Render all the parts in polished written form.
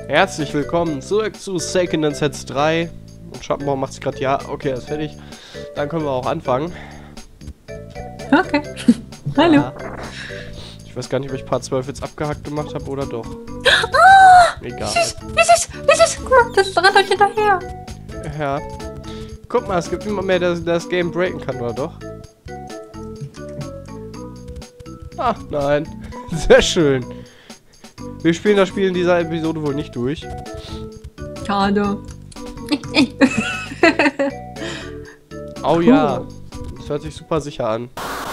Herzlich willkommen zurück zu Seiken Densetsu 3. Und Schattenbau macht sich gerade, ja, okay, er ist fertig. Dann können wir auch anfangen. Okay. Hallo. Ja. Ich weiß gar nicht, ob ich Part 12 jetzt abgehackt gemacht habe oder doch. Egal. Wie süß. Guck mal, das rennt euch hinterher. Ja. Guck mal, es gibt niemand mehr, der das Game breaken kann, oder doch? Ah, nein. Sehr schön. Wir spielen das Spiel in dieser Episode wohl nicht durch. Schade. Oh cool. Ja. Das hört sich super sicher an.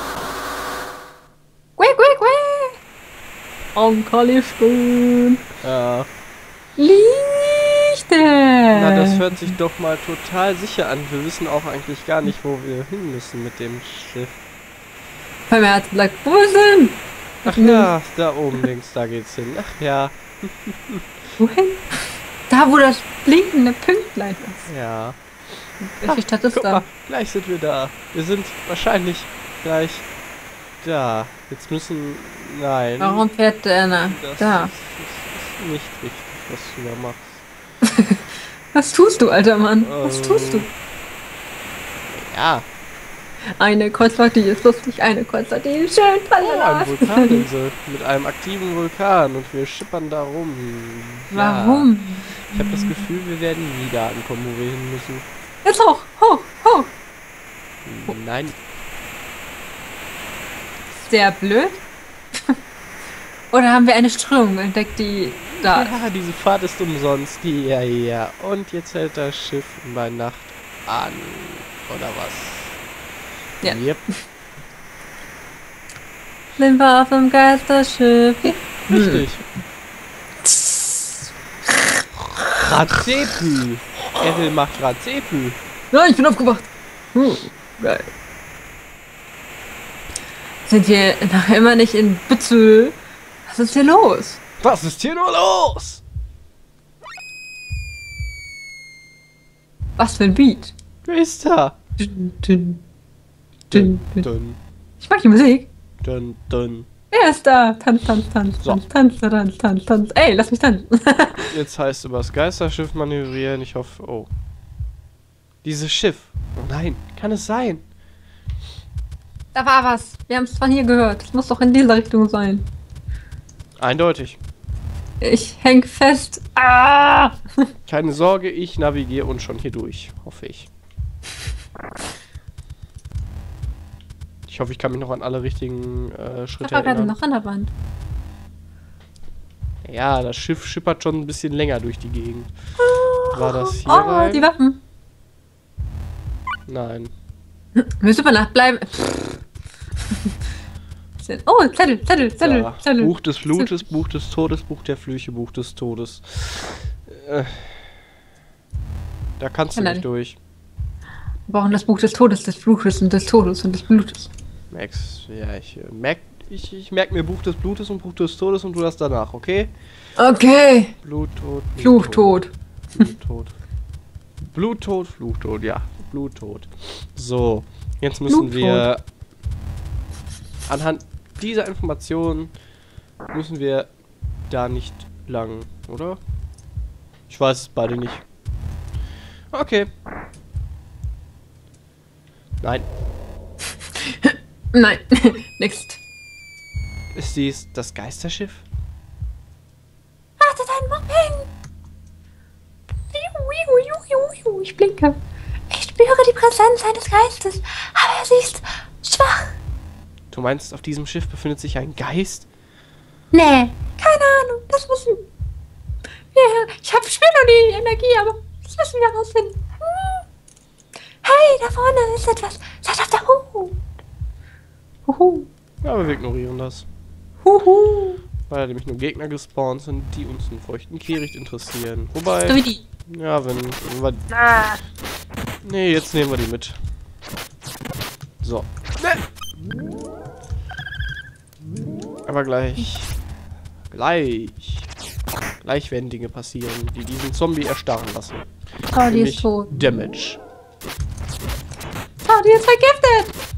Onkeliften. Ja. Lichten. Na, das hört sich doch mal total sicher an. Wir wissen auch eigentlich gar nicht, wo wir hin müssen mit dem Schiff. Beim Herz bleibt wo ist denn? Ach ja, da oben links, da geht's hin. Ach ja. Wohin? Da, wo das blinkende Pünktlein ist. Ja. Welche Stadt ist da? Mal, gleich sind wir da. Wir sind wahrscheinlich gleich da. Jetzt müssen... Nein. Warum fährt der da? Das ist nicht richtig, was du da machst. Was tust du, alter Mann? Was tust du? Ja. Eine Kreuzfahrt, die ist lustig, eine Kreuzfahrt, die ist schön. Oh, eine Vulkaninsel mit einem aktiven Vulkan und wir schippern da rum. Ja. Warum? Ich habe das Gefühl, wir werden nie da ankommen, wo wir hin müssen. Jetzt hoch, hoch, hoch. Nein. Sehr blöd. Oder haben wir eine Strömung entdeckt, die da ist? Ja, diese Fahrt ist umsonst. Ja. Und jetzt hält das Schiff bei Nacht an. Oder was? Ja. Yep. Sind wir auf dem Geisterschiff? Richtig. Ratzepü. Errol macht Ratzepü. Ja, ich bin aufgewacht. Geil. Sind wir noch immer nicht in Bützel? Was ist hier los? Was ist hier nur los? Was für ein Beat. Wer ist da? Dün. Dun. Ich mag die Musik. Dun. Wer ist da? Tanz. So. Tanz. Ey, lass mich tanzen. Jetzt heißt übers Geisterschiff manövrieren. Ich hoffe... Oh. Dieses Schiff. Oh nein. Kann es sein? Da war was. Wir haben es von hier gehört. Es muss doch in dieser Richtung sein. Eindeutig. Ich häng fest. Ah! Keine Sorge, ich navigiere uns schon hier durch. Hoffe ich. Ich hoffe, ich kann mich noch an alle richtigen Schritte Ich war gerade erinnern. noch an der Wand. Ja, das Schiff schippert schon ein bisschen länger durch die Gegend. War das hier Oh, rein? die Waffen. Nein. Müssen wir nachbleiben. Oh, Zettel. Ja. Buch des Blutes, Buch des Todes, Buch der Flüche, Buch des Todes. Da kannst du nicht durch. Wir brauchen das Buch des Todes, des Blutes und des Todes und des Blutes. Max, ja, ich merk mir Buch des Blutes und Buch des Todes und du das danach, okay? Okay. Bluttod. Fluchtod. Bluttod, ja. Bluttod. So, jetzt müssen wir anhand dieser Informationen müssen wir da nicht lang, oder? Ich weiß es beide nicht. Okay. Nein. Nein. Next. Ist dies das Geisterschiff? Wartet einen Moment. Ich blinke. Ich spüre die Präsenz eines Geistes, aber sie ist schwach. Du meinst, auf diesem Schiff befindet sich ein Geist? Nee, keine Ahnung. Das müssen... Ja, ich spüre nur die Energie, aber das müssen wir herausfinden. Hey, da vorne ist etwas. Seid auf der Hut. Ja, aber wir ignorieren das. Weil da nämlich nur Gegner gespawnt sind, die uns einen feuchten Kehricht interessieren. Wobei... Ja, wenn wir... Nee, jetzt nehmen wir die mit. So. Aber gleich werden Dinge passieren, die diesen Zombie erstarren lassen. Oh, die ist tot. Damage. Oh, die ist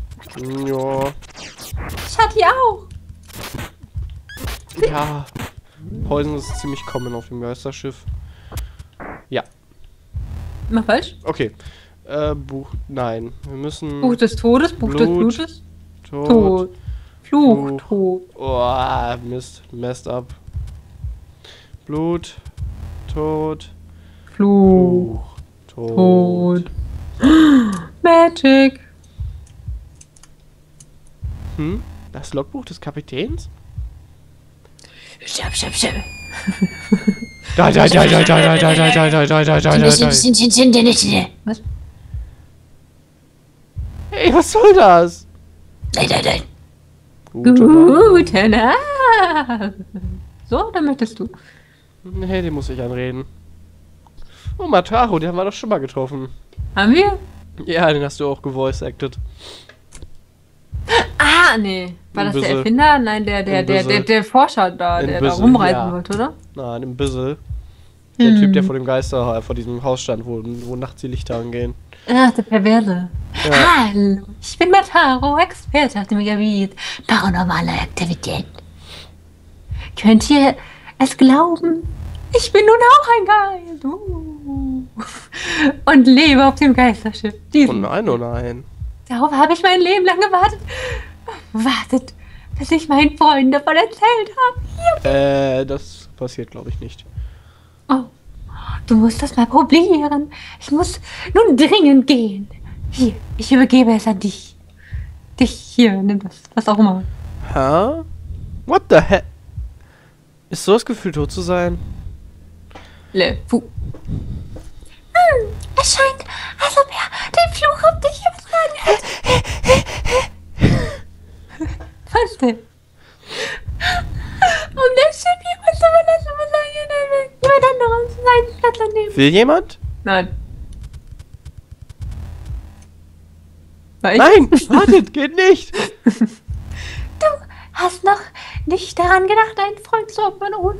vergiftet. Ja. Schatzi auch. Ja. Poison ist ziemlich common auf dem Geisterschiff. Ja. Mach falsch. Okay. Buch. Nein. Wir müssen. Buch des Todes, Buch des Blutes. Tod. Fluch, Tod. Oh, Mist. Messed up. Blut. Tod. Fluch. Tod. Magic. Das Logbuch des Kapitäns? Schab. Da. Was? Ey, was soll das? Nein. Gute Nacht. Nacht. So, dann möchtest du. Nee, den muss ich anreden. Oh, Mataro, den haben wir doch schon mal getroffen. Haben wir? Ja, den hast du auch gevoice-acted. Ah, nee. War das der Erfinder? Nein, der Forscher da, der da rumreiten wollte, oder? Nein, im Bissel. Der Typ, der vor dem Geister, vor diesem Haus stand, wo nachts die Lichter angehen. Ach, der Perverse. Ja. Hallo, ich bin Mataro, Experte auf dem Gebiet paranormale Aktivität. Könnt ihr es glauben? Ich bin nun auch ein Geist. Und lebe auf dem Geisterschiff. Oh nein. Darauf habe ich mein Leben lang gewartet. Wartet, bis ich meinen Freunden davon erzählt habe. Das passiert, glaube ich, nicht. Oh, du musst das mal probieren. Ich muss nun dringend gehen. Hier, ich übergebe es an dich. Dich hier, nimm das, was auch immer. Hä? What the heck? Ist so das Gefühl, tot zu sein? Es scheint, als ob er den Fluch auf dich übertragen hat. Was denn? Um das Schiff jemand zu verlassen, muss jemand anderes seinen Platz annehmen. Will jemand? Nein. Nein, wartet, geht nicht. Du hast noch nicht daran gedacht, einen Freund zu opfern, oder?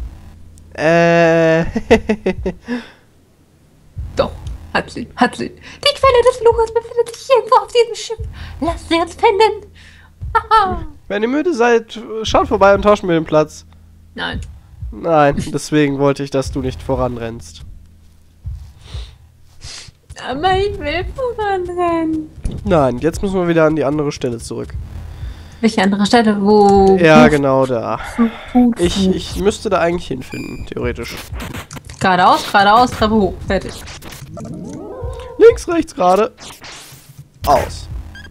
Doch, hat sie. Die Quelle des Fluches befindet sich irgendwo auf diesem Schiff. Lasst sie uns finden. Wenn ihr müde seid, schaut vorbei und tauscht mir den Platz. Nein, deswegen wollte ich, dass du nicht voranrennst. aber ich will voranrennen. Nein, jetzt müssen wir wieder an die andere Stelle zurück. Welche andere Stelle? Wo? Ja, genau da. Ich müsste da eigentlich hinfinden, theoretisch. Geradeaus, Treppe hoch. Fertig. Links, rechts, gerade. Aus.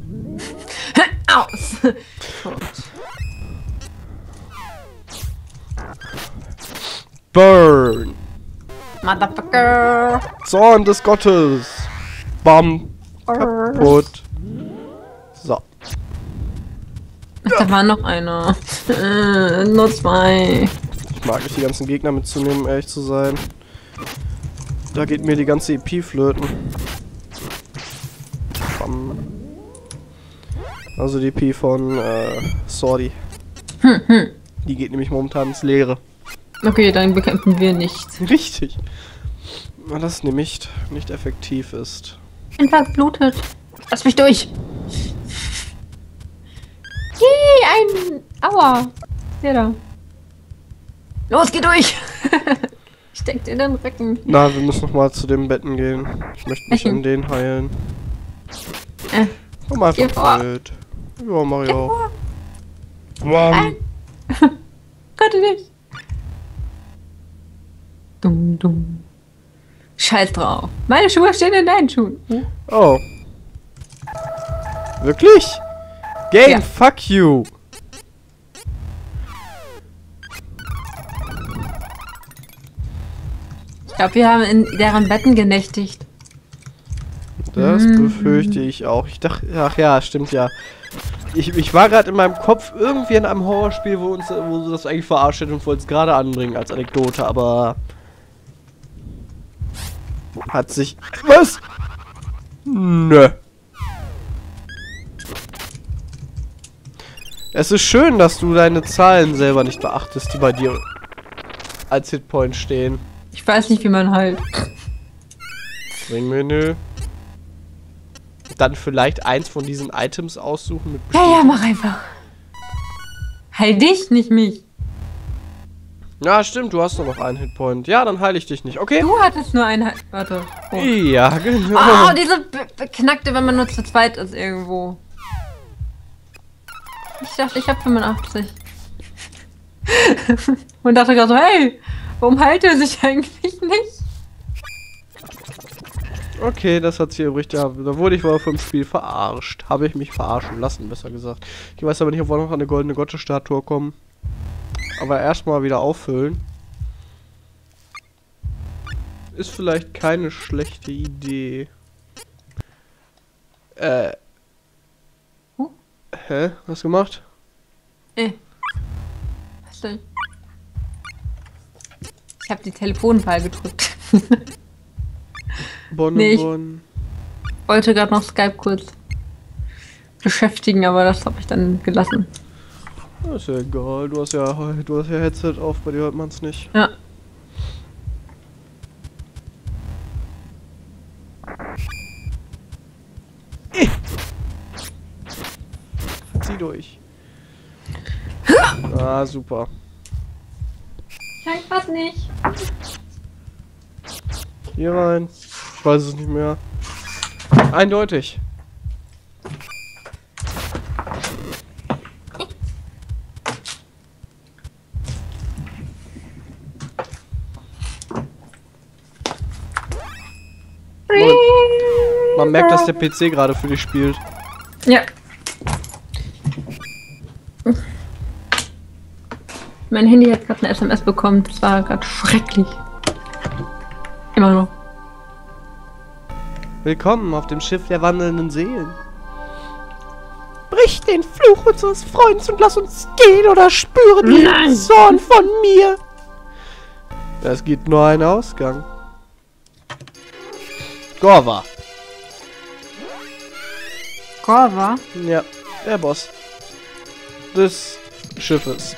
Aus. Burn. Motherfucker. Zorn des Gottes. Bam. Kaputt. So. Ach, da war noch einer. Nur zwei. Ich mag nicht die ganzen Gegner mitzunehmen, um ehrlich zu sein. Da geht mir die ganze EP flöten. Bam. Also die EP von Sordi. Die geht nämlich momentan ins Leere. Okay, dann bekämpfen wir nichts. Richtig. Weil das nämlich nicht effektiv ist. Einfach blutet. Lass mich durch. Ein... Aua. Der da. Los, geh durch. Steckt in den Rücken. Na, wir müssen noch mal zu den Betten gehen. Ich möchte mich an den heilen. Komm einfach mit. Ja, mach ich auch. Wow. Gott, nicht. Dumm. Scheiß drauf. Meine Schuhe stehen in deinen Schuhen. Oh. Wirklich? Game, ja. Fuck you. Ich glaube, wir haben in deren Betten genächtigt. Das befürchte ich auch. Ich dachte, ach ja, stimmt ja. Ich war gerade in meinem Kopf irgendwie in einem Horrorspiel, wo das eigentlich verarscht hat und wollte es gerade anbringen als Anekdote, aber hat sich... Was? Nö. Es ist schön, dass du deine Zahlen selber nicht beachtest, die bei dir als Hitpoint stehen. Ich weiß nicht, wie man heilt. Ringmenü. Dann vielleicht eins von diesen Items aussuchen mit Ja, mach einfach. Heil dich, nicht mich. Ja, stimmt, du hast nur noch einen Hitpoint. Ja, dann heile ich dich nicht, okay? Du hattest nur einen Warte. Oh. Ja, genau. Oh, diese beknackte, wenn man nur zu zweit ist irgendwo. Ich dachte, ich habe 85. Und dachte gerade so, hey, warum heilt er sich eigentlich nicht? Okay, das hat sich übrig. Da wurde ich wohl vom Spiel verarscht. Habe ich mich verarschen lassen, besser gesagt. Ich weiß aber nicht, ob wir noch an eine goldene Gottes-Statue kommen. Aber erstmal wieder auffüllen. Ist vielleicht keine schlechte Idee. Hä? Was gemacht? Was denn? Ich habe die Telefonwahl gedrückt. Nee, ich wollte gerade noch Skype kurz beschäftigen, aber das habe ich dann gelassen. Ist ja egal, du hast ja Headset auf, bei dir hört man es nicht. Ja. Zieh durch. Ah, super. Ich weiß nicht. Hier rein. Ich weiß es nicht mehr. Eindeutig. Man merkt, dass der PC gerade für dich spielt. Ja. Mein Handy hat gerade eine SMS bekommen. Das war gerade schrecklich. Immer noch. Willkommen auf dem Schiff der wandelnden Seelen. Brich den Fluch unseres Freundes und lass uns gehen oder spüre den Zorn von mir. Es gibt nur einen Ausgang. Gorva. Gorva? Ja, der Boss des Schiffes.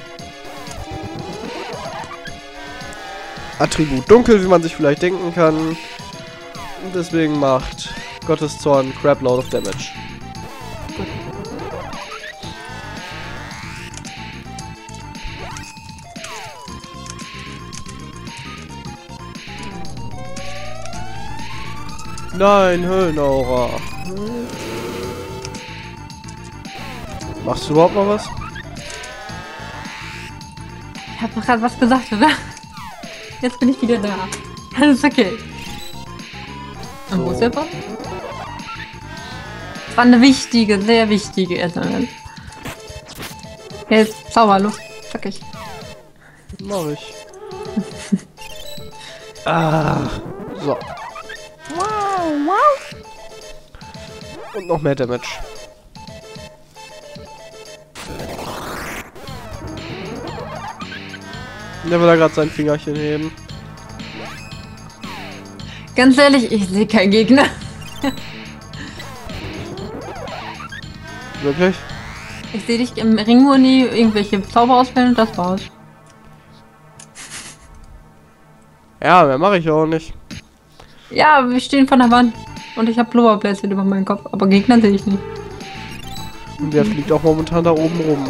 Attribut dunkel, wie man sich vielleicht denken kann. Und deswegen macht Gottes Zorn Crapload of Damage. Nein, Höllenaura. Machst du überhaupt noch was? Ich hab doch gerade was gesagt, oder? Jetzt bin ich wieder da. Alles okay. Und wo ist der Boss? Das war eine wichtige, sehr wichtige SMS. Jetzt Zauberluft. Zackig. Mach ich. So. Und noch mehr Damage. Der will da gerade sein Fingerchen heben. Ganz ehrlich, ich sehe keinen Gegner. Wirklich? Ich sehe dich im Ring nur nie irgendwelche Zauber auswählen und das war's. Ja, mehr mache ich auch nicht. Ja, wir stehen von der Wand und ich habe Blubberbläschen über meinen Kopf, aber Gegner sehe ich nicht. Und der fliegt auch momentan da oben rum.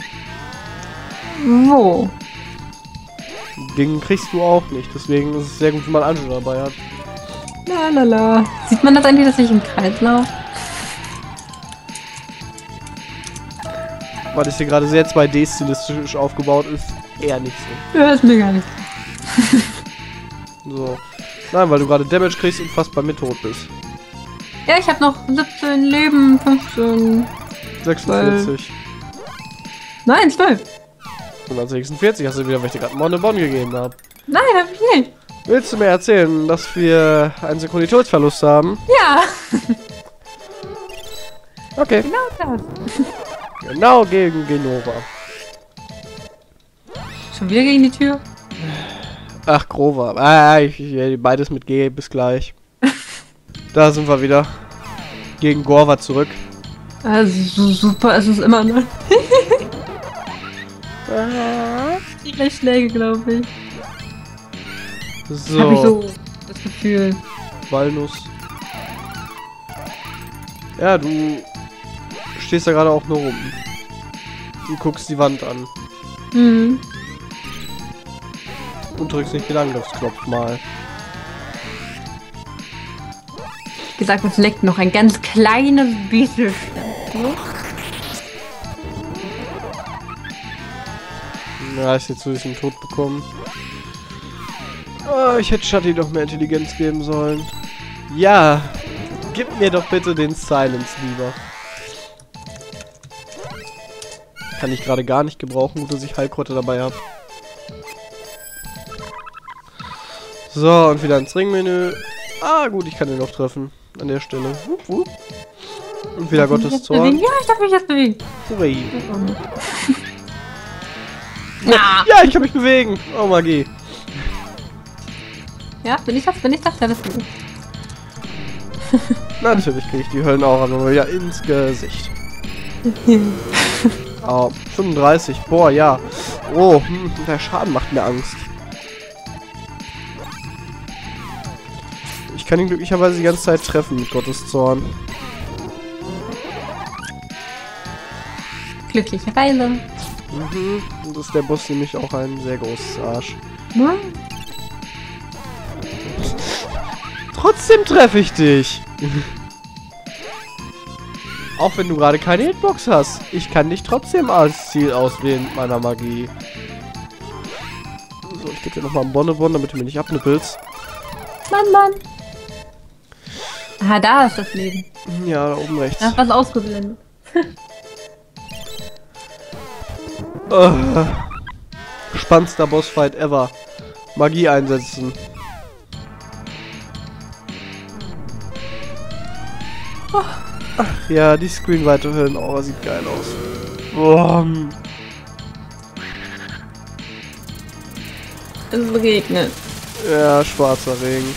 Wo? Den kriegst du auch nicht, deswegen ist es sehr gut, wenn man Angelo dabei hat. Lalala. Sieht man das eigentlich, dass ich im Kreis laufe? Weil das hier gerade sehr 2D-stilistisch aufgebaut ist, eher nicht so. Ja, ist mir gar nicht. So. Nein, weil du gerade Damage kriegst und fast bei mir tot bist. Ja, ich habe noch 17 Leben, 15... 46. 12. Nein, 12. 146 hast du wieder, weil ich dir gerade einen Bonn gegeben habe. Nein, hab ich nicht. Willst du mir erzählen, dass wir einen Synchronitätsverlust haben? Ja. Okay. Genau das. Genau gegen Genova. Schon wieder gegen die Tür? Ach, Grova. Beides mit G, bis gleich. Da sind wir wieder. Gegen Gorva zurück. Also super, es ist immer noch. Die gleich Schläge, glaube ich. So. Hab ich so das Gefühl. Walnuss. Ja, du stehst da gerade auch nur rum. Du guckst die Wand an. Mhm. und drückst nicht den Angriffsknopf mal. Wie gesagt, es leckt noch ein ganz kleines bisschen. Ja, ist jetzt so ein bisschen tot bekommen. Oh, ich hätte Shutty doch mehr Intelligenz geben sollen. Ja, gib mir doch bitte den Silence lieber. Kann ich gerade gar nicht gebrauchen, gut, dass ich Heilkräuter dabei habe. So, und wieder ins Ringmenü. Ah, gut, ich kann den noch treffen. An der Stelle. Und wieder Gottes Zorn. Ja, ich darf mich jetzt bewegen. Hurray. Na. Ja, ich kann mich bewegen. Oh, Magie. Ja, bin ich das? Ja, das bin ich. Natürlich kriege ich die Höllenaura nur wieder ins Gesicht. Oh, 35. Boah, ja. Oh, der Schaden macht mir Angst. Ich kann ihn glücklicherweise die ganze Zeit treffen mit Gottes Zorn. Glücklicherweise. Mhm. Und ist der Boss nämlich auch ein sehr großes Arsch. Hm? Trotzdem treffe ich dich. Auch wenn du gerade keine Hitbox hast. Ich kann dich trotzdem als Ziel auswählen mit meiner Magie. So, ich gebe dir nochmal einen Bonbon, damit du mich nicht abnippelst. Mann. Ah, da ist das Leben. Ja, da oben rechts. Da ist was ausgeblendet. Spannendster Bossfight ever. Magie einsetzen. Ach ja, die Screenweite Höllenaura sieht geil aus. Boah. Es regnet. Ja, schwarzer Regen.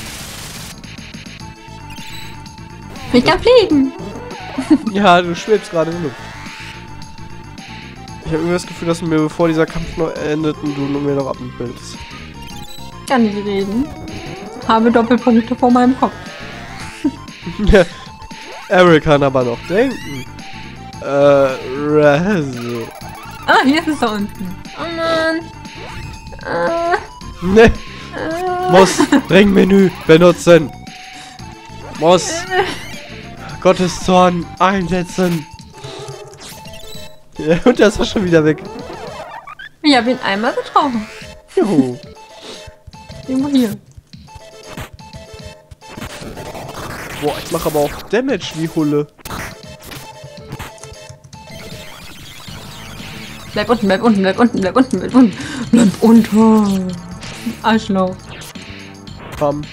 Ich kann fliegen. Ja, du schwebst gerade in der Luft. Ich habe irgendwie das Gefühl, dass du mir, bevor dieser Kampf noch endet, und du mir noch abnippelst. Kann nicht reden. Habe Doppelpunkte vor meinem Kopf. Eric kann aber noch denken. Rezo. Ah, hier ist es da unten. Oh Mann. Ne. Muss Ringmenü benutzen. Muss Gottes Zorn einsetzen. Ja, und der ist auch schon wieder weg. Ich habe ihn einmal getroffen. Juhu. Irgendwo hier. Boah, ich mache aber auch Damage wie Hulle. Bleib unten. Bleib unten. Arschloch. Bam.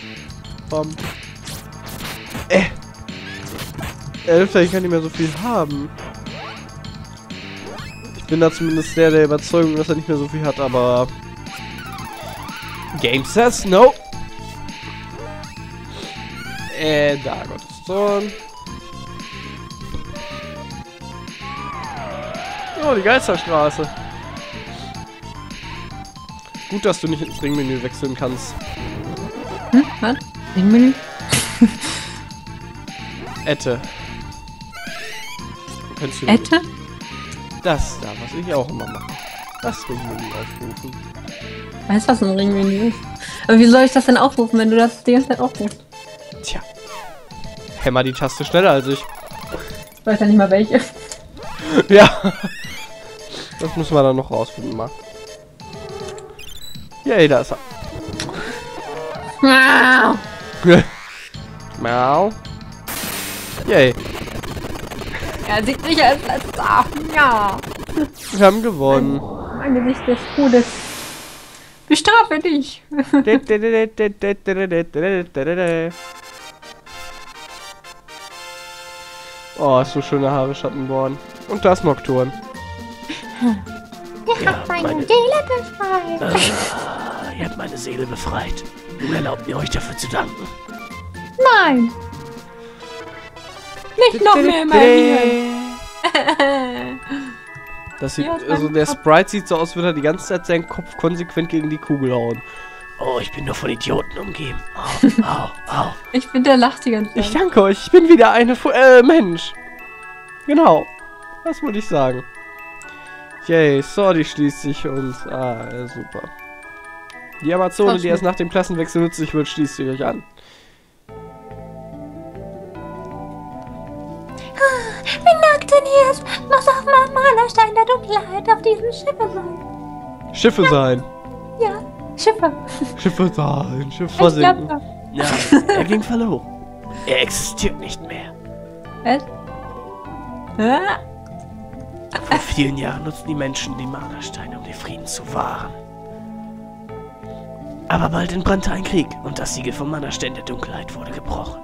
Ich kann nicht mehr so viel haben. Ich bin da zumindest der Überzeugung, dass er nicht mehr so viel hat, aber... Game says no. Da, Gottes Zorn. Oh, die Geisterstraße. Gut, dass du nicht ins Ringmenü wechseln kannst. Was? Ringmenü? Ette. Könntest du Ette? Das da, was ich auch immer mache. Das Ringmenü aufrufen. Weißt du, was ein Ringmenü ist? Aber wie soll ich das denn aufrufen, wenn du das die ganze Zeit aufrufst? Tja. Hämmer die Taste schneller als ich. Ich weiß ja nicht mal welche. Ja. Das müssen wir dann noch rausfinden mal. Yay, da ist er. Miau. Miau. Yay. Er sieht sich als letzter. Ja. Wir haben gewonnen. Mein Gesicht des Todes. Bestrafe dich. Oh, so schöne Haare, Schattenborn. Und das Nocturne. Ich hab meine Seele befreit. Ihr habt meine Seele befreit. Nun erlaubt mir euch dafür zu danken. Nein. Nicht noch mehr in meinem Das sieht, also der Sprite sieht so aus, als würde er die ganze Zeit seinen Kopf konsequent gegen die Kugel hauen. Oh, ich bin nur von Idioten umgeben. Au. Ich finde, der lacht die ganze Zeit. Ich danke euch, ich bin wieder eine Mensch. Genau. Das wollte ich sagen. Yay, Sordi schließt sich uns. Super. Die Amazone, die erst nach dem Klassenwechsel nützlich wird, schließt sich euch an. Wie nackt denn hier ist, muss auf meinem Malerstein der Dunkelheit auf diesem Schiffe sein. Schiffe sein. Ja, Schiffe. Schiffe sein, Schiffe versinken. Ja, er ging verloren. Er existiert nicht mehr. Was? Vor vielen Jahren nutzten die Menschen die Malersteine, um den Frieden zu wahren. Aber bald entbrannte ein Krieg und das Siegel vom Malerstein der Dunkelheit wurde gebrochen.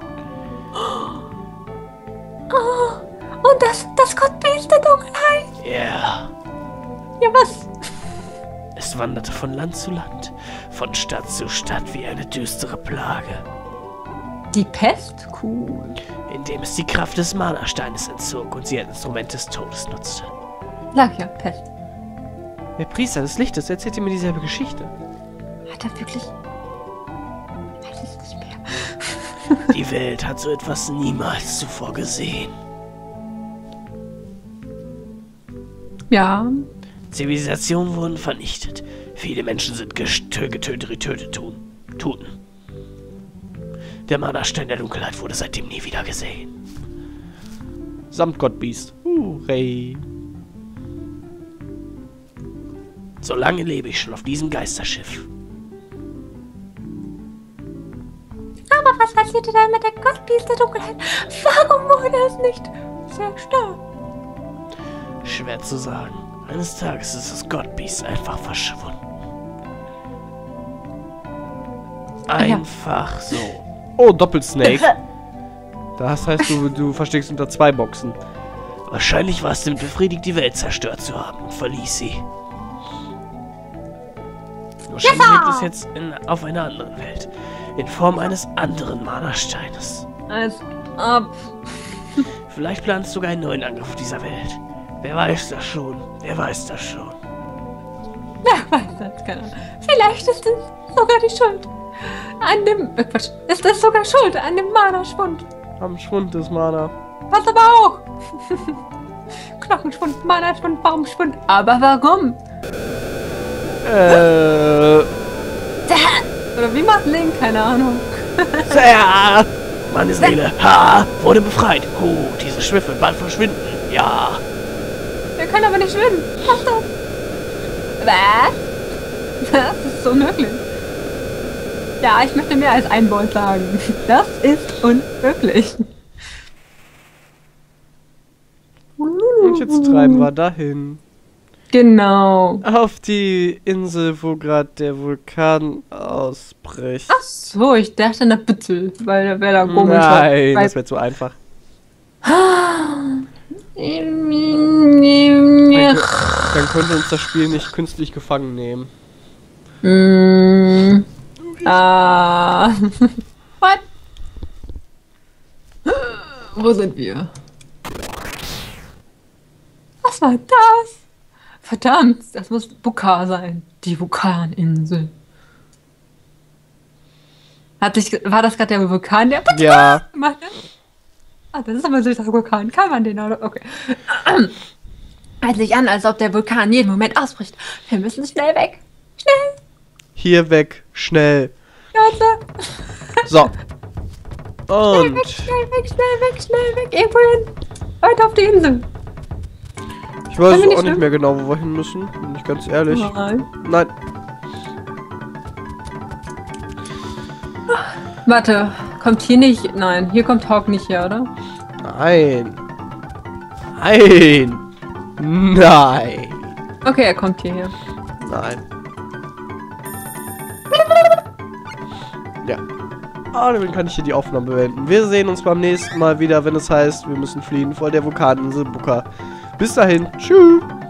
Oh, und das Gottbild der Dunkelheit? Ja. Yeah. Ja, was? Es wanderte von Land zu Land, von Stadt zu Stadt wie eine düstere Plage. Die Pest? Cool. Indem es die Kraft des Malersteines entzog und sie als Instrument des Todes nutzte. Sag ja, Pest. Der Priester des Lichtes erzählt mir dieselbe Geschichte. Hat er wirklich... Ich weiß es nicht mehr. Die Welt hat so etwas niemals zuvor gesehen. Ja. Zivilisationen wurden vernichtet. Viele Menschen sind getötet wie Tuten. Der Malerstein der Dunkelheit wurde seitdem nie wieder gesehen. Samt Gottbiest. Hurray. Solange lebe ich schon auf diesem Geisterschiff. Aber was passierte dann mit der Gottbiest der Dunkelheit? Warum wurde es nicht zerstört? Schwer zu sagen. Eines Tages ist das Gottbiest einfach verschwunden. Einfach so. Oh, Doppelsnake. Das heißt, du versteckst unter 2 Boxen. Wahrscheinlich war es damit befriedigt, die Welt zerstört zu haben und verließ sie. Wahrscheinlich lebt es jetzt auf einer anderen Welt. In Form eines anderen Malersteines. Als ob. Vielleicht plant es sogar einen neuen Angriff auf dieser Welt. Wer weiß das schon? Wer weiß das schon? Wer weiß das, keine Ahnung. Vielleicht ist es sogar die Schuld. An dem... Ist es sogar schuld an dem Mana-Schwund? Am Schwund des Mana. Was aber auch? Knochenschwund, Mana-Schwund, Baumschwund. Aber warum? Oder wie macht Link? Keine Ahnung. Ja, meine Seele wurde befreit. Diese Schiffe wird bald verschwinden. Ja. Wir können aber nicht schwimmen. Was das? Was? Das ist unmöglich. Ja, ich möchte mehr als ein Wort sagen. Das ist unmöglich. Und jetzt treiben wir dahin. Genau. Auf die Insel, wo gerade der Vulkan ausbricht. Ach so, ich dachte in der Büttel, weil da wäre da komisch. Nein, das wäre zu einfach. Dann Dann könnte uns das Spiel nicht künstlich gefangen nehmen. What? Wo sind wir? Was war das? Verdammt, das muss Bukar sein. Die Vulkaninsel. War das gerade der Vulkan, der Ja. gemacht hat? Ah, das ist aber ein süßer Vulkan. Kann man den auch? Okay. Hört sich an, als ob der Vulkan jeden Moment ausbricht. Wir müssen schnell weg. Schnell. Hier weg. Schnell. Leute. So. Schnell Und. weg, schnell weg, schnell weg. Irgendwo hin. Weiter auf die Insel. Ich weiß auch nicht mehr genau, wo wir hin müssen. Bin ich ganz ehrlich. Nein. Nein. Warte, kommt hier nicht... Nein, hier kommt Hawk nicht her, oder? Nein. Nein. Nein. Okay, er kommt hierher. Nein. Ja. Ah, dann kann ich hier die Aufnahme beenden. Wir sehen uns beim nächsten Mal wieder, wenn es heißt, wir müssen fliehen vor der Vulkaninsel Bukar. Bis dahin. Tschüss.